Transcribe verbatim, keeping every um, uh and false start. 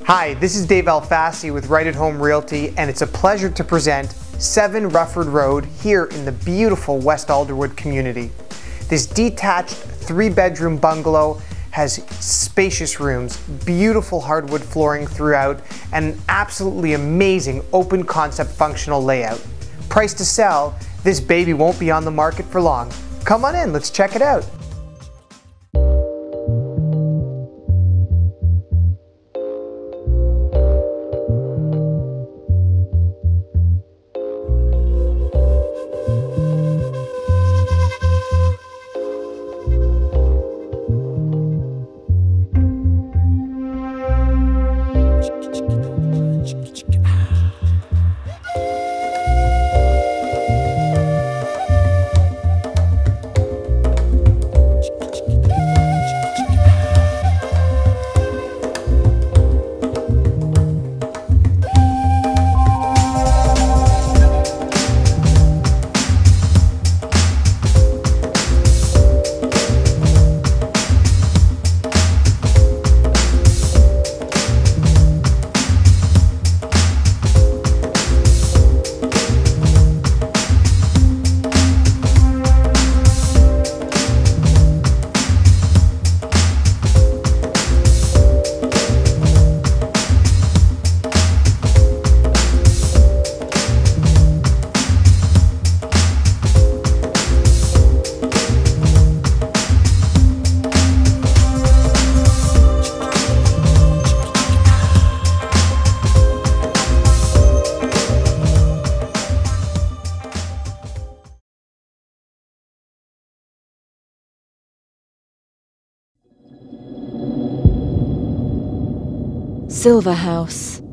Hi, this is Dave Elfassy with Right at Home Realty, and it's a pleasure to present seven Rufford Road here in the beautiful West Alderwood community. This detached three-bedroom bungalow has spacious rooms, beautiful hardwood flooring throughout, and an absolutely amazing open concept functional layout. Priced to sell, this baby won't be on the market for long. Come on in, let's check it out. Silver House.